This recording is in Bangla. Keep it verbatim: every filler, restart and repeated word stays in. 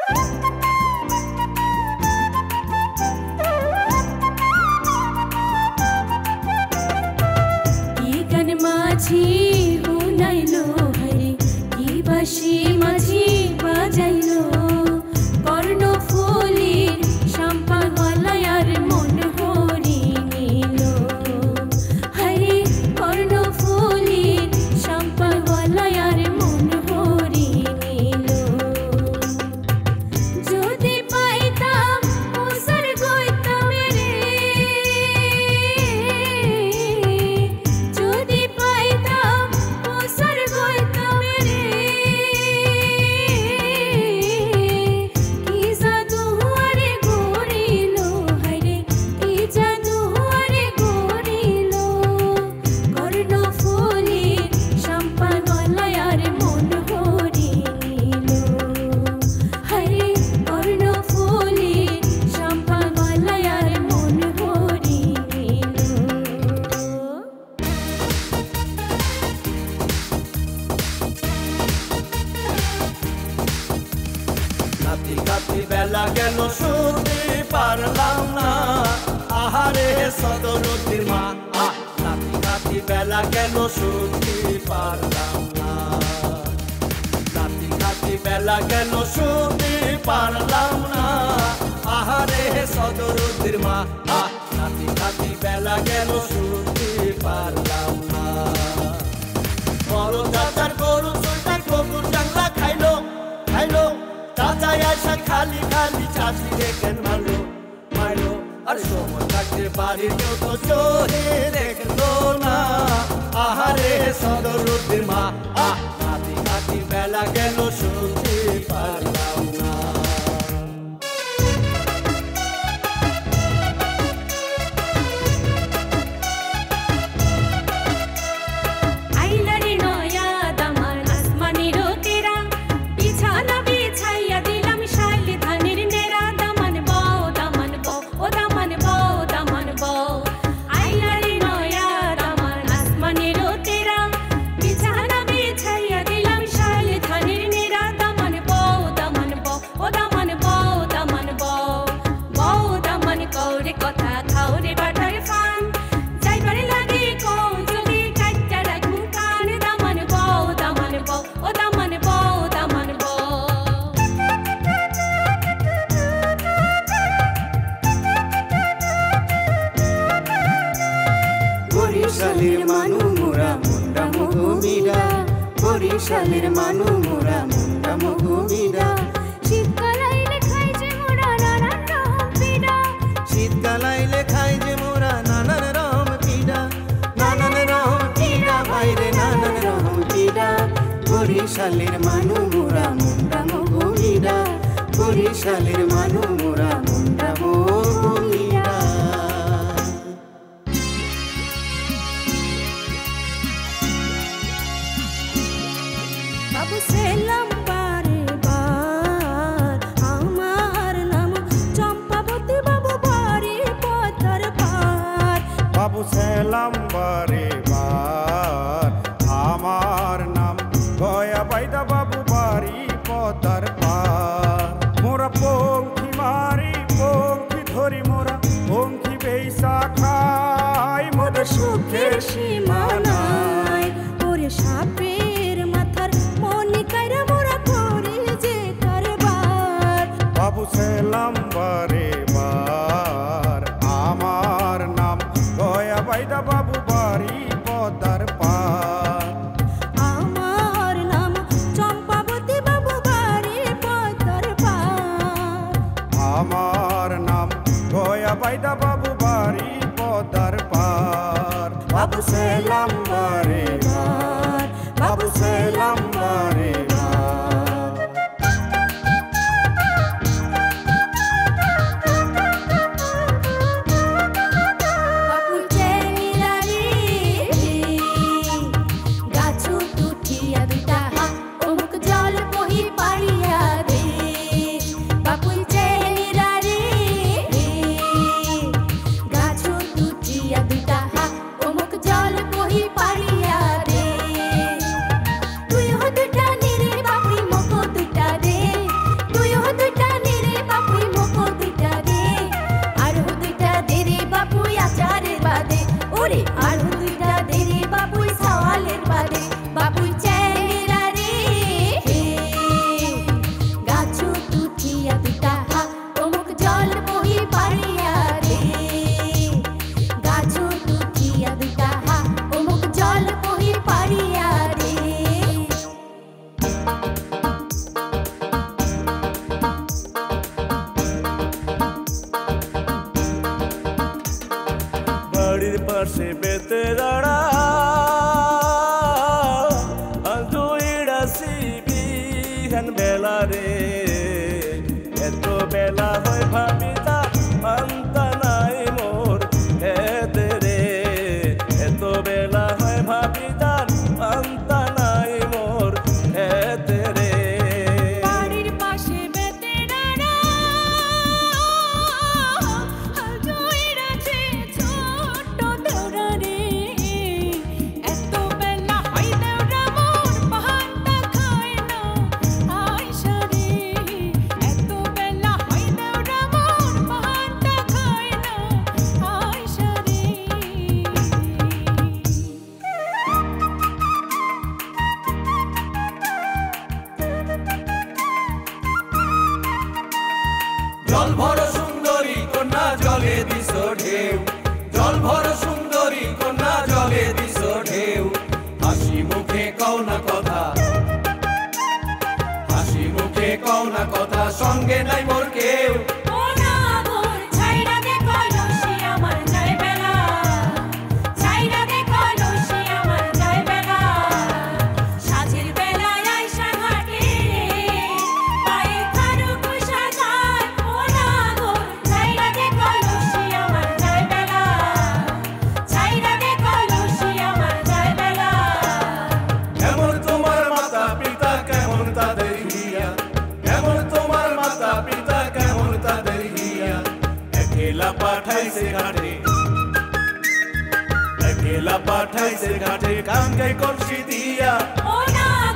মাঝি হুনাইলো হরে কি বাসি মাঝি বাজাইলো কর্ণ ফুলের সম্পা গলায় আর মন হরি নিল হরে কর্ণ ফুলের সম্পা গলায় আর মন হরি নিল যদি পাইতাম ওসর গইতাম রে যদি পাইতাম ওসর গইতাম রে কি জাদু আরে গড়িল হরে কি জাদু আরে গড়িল কর্ণ ফুলের সম্পা গলায় আর মন হরি নিল হরে কর্ণ ফুলের সম্পা গলায় আর মন হরি নিল নাতি কাতি বেলা গেল শুনতে পারলাম না আহারে সদরতির মা আহ, নাতি কাতি বেলা গেল শুনতে পারলাম না নাতি কাতি বেলা গেল শুনতে পারলাম না আহারে সদরতির মা আহ, নাতি কাতি বেলা গেল শুনতে পারলাম না বড় চাচার গরু চুলটা কবুর জাংলা খাইলো খাইলো চাচা আসা খালি খালি চাচি দেখেন মারলো মারলো আর সময় থাকতে বাড়ির কেউ তো চোহে দেখলো না আহারে সদরুদ্দির মা আহ নাতি নাতি বেলা গেল শুনতে পারলাম না আইলারে নয়া দামান আসমানেরও তেরা বিছানা বিছাইয়া দিলাম শাইলে ধানের নেরা দামান বউ দামান বউ ও দামান বউ দামান বউ আইলারে নয়া দামান আসমানেরও তেরা বিছানা বিছাইয়া দিলাম শাইলে ধানের নেরা দামান বউ দামান বউ ও দামান বউ দামান বউ বউ দামান কৌরে কথা খাওরে বাটার ফান যাইবারে লাগে কৌ যদি কাইটা রাখু কান দামান বউ দামান বউ ও দামান বউ দামান বউ বরিশালের মানু মোরা মুন্ডা মহুমিরা বরিশালের মানু মোরা মুন্ডা মহুমিরা শীতকাল আইলে খাই যে মোরা নানান রকম পিঠা শীতকাল আইলে খাই যে মোরা নানান রকম পিঠা নানান রকম পিঠা বাইরে নানান রকম পিঠা বরিশালের মানু মোরা মুন্ডা মহুমিরা বরিশালের মানু মোরা মুন্ডা মহুমিরা বাবু সেলাম বারে বার আমার নাম চম্পাবতী বাবু বাড়ি পথর পার বাবু সেলাম বারে বার আমার নাম গয়া বাইদা বাবু বাড়ি পদার পার মোরা পঙ্খি মারি পঙ্খি ধরি মোরা পঙ্খি বেইসা খাই মোদের সুখের সীমা নাই ওরে সাপের মাথার মনি কাইরা মোরা করে যে কারবার বাবু সেলাম বারে বার আমার নাম গয়া বাইদা বাবু বাড়ি পদার পার আমার নাম চম্পাবতী বাবু বাড়ি পথর পার আমার নাম গয়া বাইদা বাবু বাড়ি পদার পার বাবু সেলাম বারে বার বাবু সেলাম বারে বার বাপু চেনিলা রে গাছু টুটিয়া দুটা অমুক জল বহি পাড়িয়া দে বাপু চেনিলা রে গাছু টুটিয়া দুটা অমুক জল বহি বেলা হয় ভাবি তার পান্তা নাই মোর হেতে রে এত বেলা হয় ভাবি তার পান্তা নাই মোর হেতে রে বাড়ির পাশে বেতেরারা হাল জুইরাছে ছোট্ট দেওরা রে এত বেলা হয় দেওরা মোর পান্তা খায় না আয়সা রে এত বেলা হয় দেওরা মোর পান্তা খায় না আয়সা রে জল ভর সুন্দরী কন্যা জলে দিস ঢেউ জল ভর সুন্দরী কন্যা জলে দিস ঢেউ হাসি মুখে কও না কথা হাসি মুখে কও না কথা সঙ্গে নাই মোর কেউ ও না ভোর ছাইরা দে কলসি আমার যায় বেলা ছাইরা দে কলসি আমার যায় বেলা সাজের বেলায় আইসা ঘাটে পায়ে খারু কুশা যায় ও না ভোর ছাইরা দে কলসি আমার যায় বেলা ছাইরা দে কলসি আমার যায় বেলা কেমন তোমার মাতা পিতা কেমন তাদের হিয়া কেমন তোমার মাতা পিতা কেমন তাদের হিয়া একলা পাঠাইছে ঘাটে একলা পাঠাইছে ঘাটে কাঙ্গাই কলসি দিয়া ও না